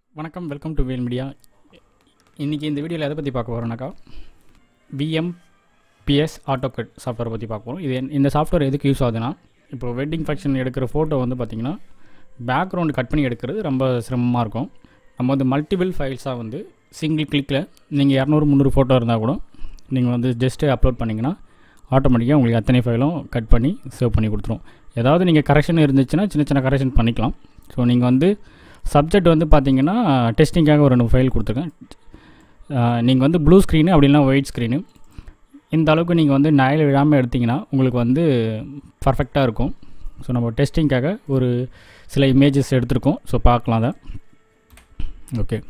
வணக்கம், welcome to Vel media. இன்றைக்கி இந்த வீடியோவில் எதை பற்றி பார்க்க போகிறோம்னாக்கா, VMPS ஆட்டோகட் சாஃப்ட்வேர் பற்றி பார்க்க போகிறோம். இந்த சாஃப்ட்வேர் எதுக்கு யூஸ் ஆகுதுன்னா, இப்போ வெட்டிங் ஃபங்க்ஷன் எடுக்கிற ஃபோட்டோ வந்து பார்த்திங்கன்னா பேக்ரவுண்டு கட் பண்ணி எடுக்கிறது ரொம்ப சிரமமாக இருக்கும். நம்ம வந்து மல்டிபிள் ஃபைல்ஸாக வந்து சிங்கிள் கிளிக்கில் நீங்கள் 200-300 ஃபோட்டோ இருந்தால் கூட நீங்கள் வந்து ஜஸ்ட்டு அப்லோட் பண்ணிங்கன்னா ஆட்டோமேட்டிக்காக உங்களுக்கு அத்தனை ஃபைலும் கட் பண்ணி சேவ் பண்ணி கொடுத்துரும். ஏதாவது நீங்கள் கரெக்ஷன் இருந்துச்சுன்னா சின்ன சின்ன கரெக்ஷன் பண்ணிக்கலாம். ஸோ நீங்கள் வந்து சப்ஜெக்ட் வந்து பார்த்தீங்கன்னா டெஸ்டிங்காக ஒரு 2 ஃபைல் கொடுத்துருக்கேன். நீங்கள் வந்து ப்ளூ ஸ்க்ரீனு அப்படின்னா ஒயிட் ஸ்க்ரீனு இந்த அளவுக்கு நீங்கள் வந்து நயல் விழாமல் எடுத்திங்கன்னா உங்களுக்கு வந்து பர்ஃபெக்டாக இருக்கும். ஸோ நம்ம டெஸ்டிங்காக ஒரு சில இமேஜஸ் எடுத்துருக்கோம். ஸோ பார்க்கலாம் அதை. ஓகே,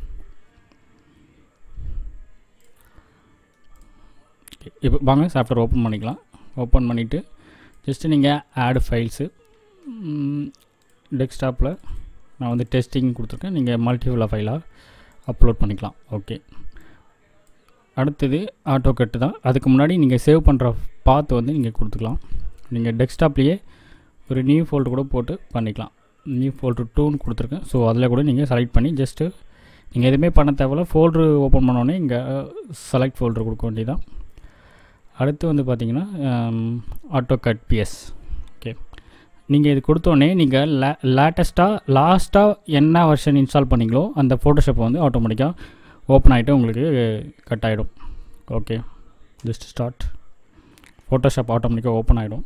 இப்போ வாங்க சாஃப்ட்வேர் ஓப்பன் பண்ணிக்கலாம். ஓப்பன் பண்ணிவிட்டு ஜஸ்ட்டு நீங்கள் ஆட் ஃபைல்ஸு டெஸ்க்டாப்பில் நான் வந்து டெஸ்டிங் கொடுத்துருக்கேன். நீங்கள் மல்டிபிள் ஃபைலாக அப்லோட் பண்ணிக்கலாம். ஓகே, அடுத்தது ஆட்டோகட் தான். அதுக்கு முன்னாடி நீங்கள் சேவ் பண்ணுற பாத் வந்து நீங்கள் கொடுத்துக்கலாம். நீங்கள் டெஸ்க்டாப்லேயே ஒரு நியூ ஃபோல்டர் கூட போட்டு பண்ணிக்கலாம். நியூ ஃபோல்டர் 2ன்னு கொடுத்துருக்கேன். ஸோ அதில் கூட நீங்கள் செலக்ட் பண்ணி ஜஸ்ட்டு நீங்கள் எதுவுமே பண்ண தேவையில்ல. ஃபோல்ட்ரு ஓப்பன் பண்ணோடனே இங்கே செலக்ட் ஃபோல்டர் கொடுக்க வேண்டியதான். அடுத்து வந்து பார்த்திங்கன்னா ஆட்டோகட் PS. ஓகே, நீங்கள் இது கொடுத்தோடனே நீங்கள் லாஸ்ட்டாக என்ன வெர்ஷன் இன்ஸ்டால் பண்ணிங்களோ அந்த ஃபோட்டோஷாப் வந்து ஆட்டோமேட்டிக்காக ஓப்பன் ஆகிட்டு உங்களுக்கு கட் ஆகிடும். Okay, just start. ஃபோட்டோஷாப் ஆட்டோமேட்டிக்காக ஓப்பன் ஆகிடும்.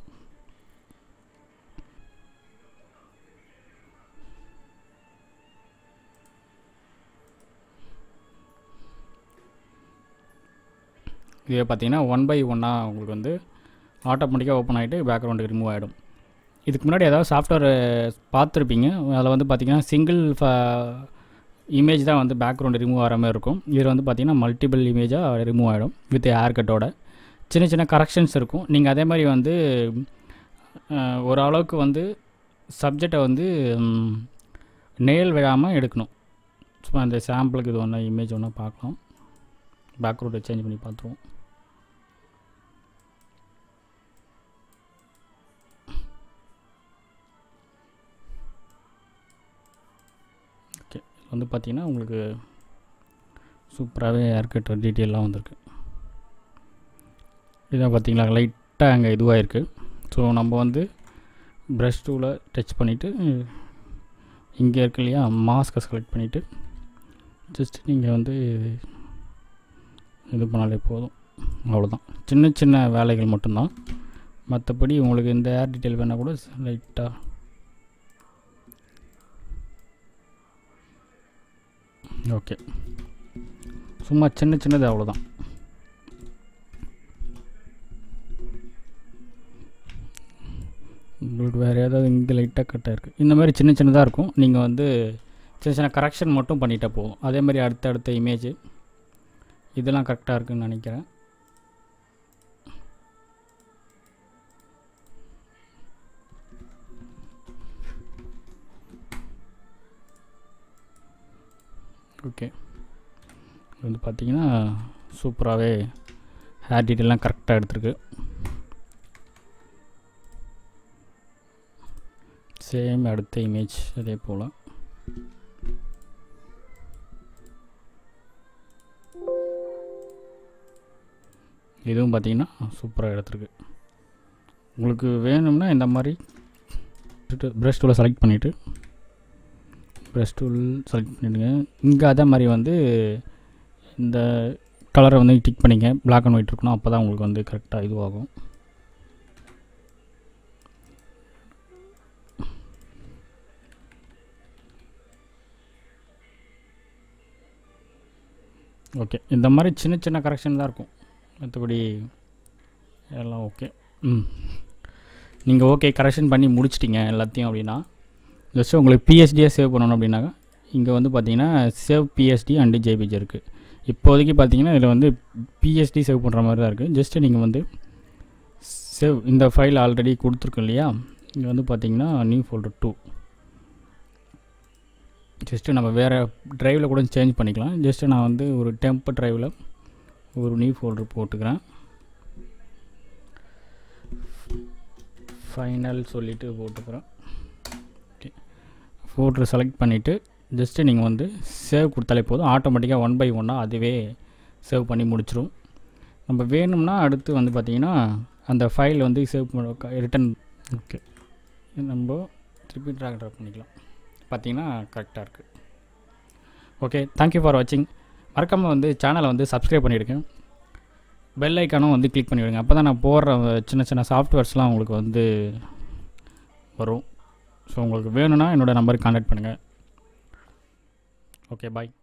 இதே பார்த்தீங்கன்னா 1 by 1 உங்களுக்கு வந்து ஆட்டோமேட்டிக்காக ஓப்பன் ஆகிட்டு பேக்ரவுண்டுக்கு ரிமூவ் ஆகிடும். இதுக்கு முன்னாடி ஏதாவது சாஃப்ட்வேர் பார்த்துருப்பீங்க. அதில் வந்து பார்த்திங்கன்னா சிங்கிள் இமேஜ் தான் வந்து பேக்ரவுண்டு ரிமூவ் ஆகிற மாதிரி இருக்கும். இதில் வந்து பார்த்திங்கன்னா மல்டிபிள் இமேஜாக ரிமூவ் ஆகிடும் வித் ஹேர் கட்டோட. சின்ன சின்ன கரெக்ஷன்ஸ் இருக்கும். நீங்கள் அதே மாதிரி வந்து ஓரளவுக்கு வந்து சப்ஜெக்டை வந்து நேல் விழாமல் எடுக்கணும். சும்மா அந்த சாம்பிளுக்கு இது ஒன்று இமேஜ் ஒன்று பார்க்கலாம். பேக்ரவுண்டை சேஞ்ச் பண்ணி பார்த்துருவோம். ஓகே, வந்து பார்த்திங்கன்னா உங்களுக்கு சூப்பராகவே ஹேர் கட் டீட்டெயிலாம் வந்திருக்கு. இதான் பார்த்திங்களா லைட்டாக அங்கே இதுவாக இருக்குது. ஸோ நம்ம வந்து ப்ரஷ் டூவில் டச் பண்ணிவிட்டு இங்கே இருக்கு இல்லையா மாஸ்கை செலக்ட் பண்ணிவிட்டு ஜஸ்ட் நீங்கள் வந்து இது பண்ணாலே போதும். அவ்வளோதான், சின்ன சின்ன வேலைகள் மட்டும்தான். மற்றபடி உங்களுக்கு இந்த ஹேர் டீட்டெயில் வேணால் கூட லைட்டாக ஓகே, சும்மா சின்ன சின்னது அவ்வளோதான். உங்களுக்கு வேறு ஏதாவது இங்கே லைட்டாக கட்டாக இருக்குது. இந்த மாதிரி சின்ன சின்னதாக இருக்கும். நீங்கள் வந்து சின்ன சின்ன கரெக்ஷன் மட்டும் பண்ணிட்டா போதும். அதே மாதிரி அடுத்த இமேஜ் இதெல்லாம் கரெக்டாக இருக்குதுன்னு நினைக்கிறேன். ஓகே, இது வந்து பார்த்திங்கன்னா சூப்பராகவே ஹேர் டீட்டெயிலாம் கரெக்டாக எடுத்துருக்கு. சேம் அடுத்த இமேஜ் அதே போல். இதுவும் பார்த்திங்கன்னா சூப்பராக எடுத்துருக்கு. உங்களுக்கு வேணும்னா இந்த மாதிரி ப்ரஷ் டூலை செலக்ட் பண்ணிவிட்டு ப்ரஷ் டூல் செலக்ட் பண்ணிவிடுங்க. இங்கே அதே மாதிரி வந்து இந்த கலரை வந்து டிக் பண்ணிங்க. பிளாக் அண்ட் ஒயிட் இருக்கணும். அப்போ தான் உங்களுக்கு வந்து கரெக்டாக இதுவாகும். ஓகே, இந்த மாதிரி சின்ன சின்ன கரெக்ஷன் தான் இருக்கும். மற்றபடி எல்லாம் ஓகே. நீங்கள் ஓகே கரெக்ஷன் பண்ணி முடிச்சிட்டிங்க எல்லாத்தையும் அப்படின்னா ஜஸ்ட்டு உங்களுக்கு பிஎஸ்டியாக சேவ் பண்ணணும் அப்படின்னாக்கா இங்கே வந்து பார்த்தீங்கன்னா சேவ் பிஎஸ்டி அண்டு ஜேபிஜி இருக்குது. இப்போதைக்கு பார்த்தீங்கன்னா இதில் வந்து பிஎஸ்டி சேவ் பண்ணுற மாதிரி தான் இருக்குது. ஜஸ்ட்டு நீங்கள் வந்து சேவ் இந்த ஃபைல் ஆல்ரெடி கொடுத்துருக்கோம் இல்லையா, இங்கே வந்து பார்த்தீங்கன்னா நியூ ஃபோல்டர் 2 ஜஸ்ட்டு நம்ம வேறு ட்ரைவில் கூட சேஞ்ச் பண்ணிக்கலாம். ஜஸ்ட்டு நான் வந்து ஒரு டெம்ப் ட்ரைவில் ஒரு நியூ ஃபோல்டர் போட்டுக்கிறேன். ஃபைனல் சொல்லிவிட்டு போட்டுக்கிறேன். ஓகே, ஃபோல்டர் செலக்ட் பண்ணிவிட்டு ஜஸ்ட்டு நீங்கள் வந்து சேவ் கொடுத்தாலே போதும், ஆட்டோமேட்டிக்காக 1 by 1 அதுவே சேவ் பண்ணி முடிச்சிடும். நம்ம வேணும்னா அடுத்து வந்து பார்த்திங்கன்னா அந்த ஃபைல் வந்து சேவ் பண்ண ரிட்டன். ஓகே, நம்ம திருப்பி ட்ராக் ட்ராப் பண்ணிக்கலாம். பார்த்திங்கன்னா கரெக்டாக இருக்குது. ஓகே, தேங்க்யூ ஃபார் வாட்சிங். மறக்காமல் வந்து சேனலை வந்து சப்ஸ்கிரைப் பண்ணிவிடுங்க, பெல் ஐக்கானும் வந்து கிளிக் பண்ணிவிடுங்க. அப்போ தான் நான் போடுற சின்ன சின்ன சாஃப்ட்வேர்ஸ்லாம் உங்களுக்கு வந்து வரும். ஸோ உங்களுக்கு வேணும்னா என்னோடய நம்பருக்கு கான்டாக்ட் பண்ணுங்கள். ஓகே, பாய்.